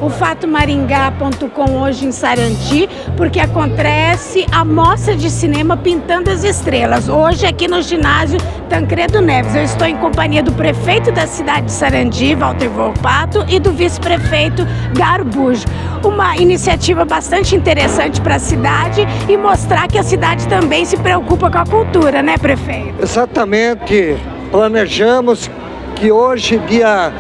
o fatomaringá.com hoje em Sarandi, porque acontece a mostra de cinema Pintando as Estrelas, hoje aqui no ginásio Tancredo Neves. Eu estou em companhia do prefeito da cidade de Sarandi, Walter Volpato, e do vice-prefeito Garbujo. Uma iniciativa bastante interessante para a cidade e mostrar que a cidade também se preocupa com a cultura, né, prefeito? Exatamente. Planejamos que hoje, dia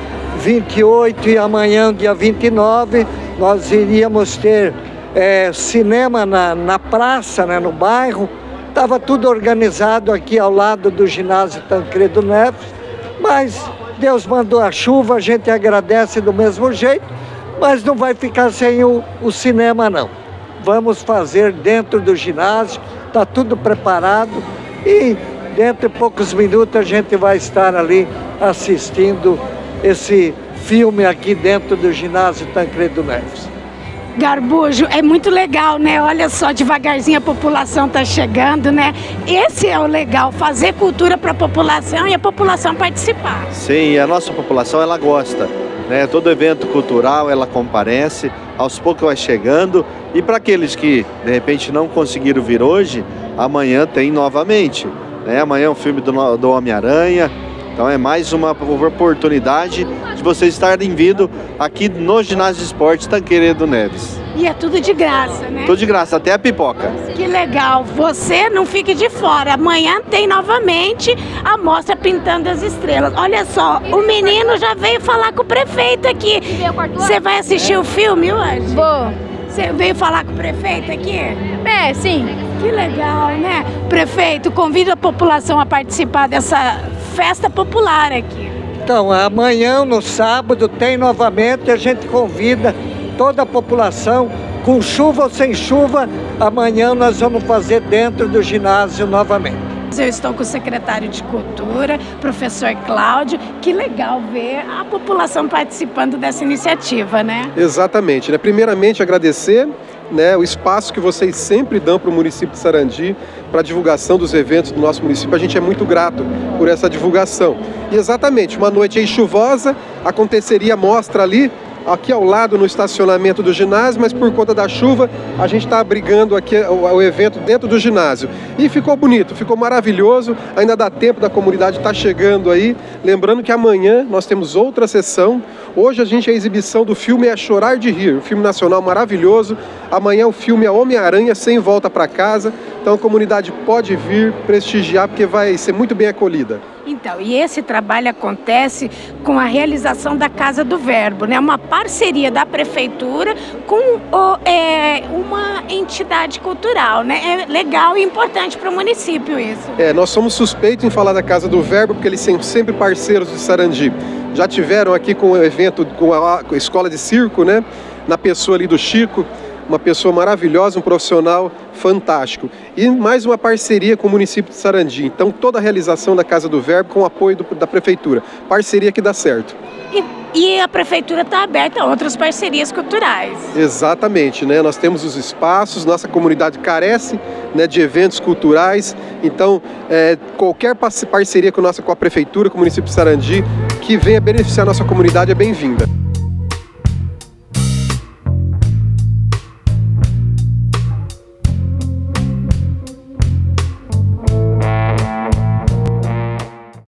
28 e amanhã, dia 29, nós iríamos ter cinema na praça, né, no bairro. Estava tudo organizado aqui ao lado do ginásio Tancredo Neves, mas Deus mandou a chuva, a gente agradece do mesmo jeito, mas não vai ficar sem o cinema não. Vamos fazer dentro do ginásio, está tudo preparado e dentro de poucos minutos a gente vai estar ali assistindo esse filme aqui dentro do ginásio Tancredo Neves. Garbujo, é muito legal, né? Olha só, devagarzinho a população está chegando, né? Esse é o legal, fazer cultura para a população e a população participar. Sim, a nossa população, ela gosta, né? Todo evento cultural, ela comparece, aos poucos vai chegando. E para aqueles que, de repente, não conseguiram vir hoje, amanhã tem novamente, né? Amanhã é um filme do Homem-Aranha. Então é mais uma oportunidade de vocês estarem vindo aqui no Ginásio de Esportes Tancredo Neves. E é tudo de graça, né? Tudo de graça, até a pipoca. Que legal, você não fique de fora. Amanhã tem novamente a mostra Pintando as Estrelas. Olha só, o menino já veio falar com o prefeito aqui. Você vai assistir o filme hoje? Vou. Você veio falar com o prefeito aqui? Sim. Que legal, né? Prefeito, convida a população a participar dessa festa popular aqui. Então, amanhã, no sábado, tem novamente, a gente convida toda a população, com chuva ou sem chuva, amanhã nós vamos fazer dentro do ginásio novamente. Eu estou com o secretário de Cultura, professor Cláudio. Que legal ver a população participando dessa iniciativa, né? Exatamente, né? Primeiramente agradecer, né, o espaço que vocês sempre dão para o município de Sarandi, para a divulgação dos eventos do nosso município. A gente é muito grato por essa divulgação. E exatamente, uma noite aí chuvosa, aconteceria a mostra ali, aqui ao lado no estacionamento do ginásio, mas por conta da chuva a gente está abrigando aqui o evento dentro do ginásio. E ficou bonito, ficou maravilhoso, ainda dá tempo da comunidade estar chegando aí. Lembrando que amanhã nós temos outra sessão. Hoje a exibição do filme é Chorar de Rir, um filme nacional maravilhoso. Amanhã o filme é Homem-Aranha Sem Volta para Casa. Então a comunidade pode vir prestigiar porque vai ser muito bem acolhida. Então, e esse trabalho acontece com a realização da Casa do Verbo, né? Uma parceria da prefeitura com uma entidade cultural, né? É legal e importante para o município isso. Nós somos suspeitos em falar da Casa do Verbo porque eles são sempre parceiros de Sarandi. Já tiveram aqui com o evento, com a escola de circo, né? Na pessoa ali do Chico. Uma pessoa maravilhosa, um profissional fantástico. E mais uma parceria com o município de Sarandi. Então toda a realização da Casa do Verbo com o apoio da prefeitura. Parceria que dá certo. E a prefeitura está aberta a outras parcerias culturais. Exatamente, né? Nós temos os espaços, nossa comunidade carece, né, de eventos culturais. Então qualquer parceria com a prefeitura, com o município de Sarandi, que venha beneficiar a nossa comunidade é bem-vinda.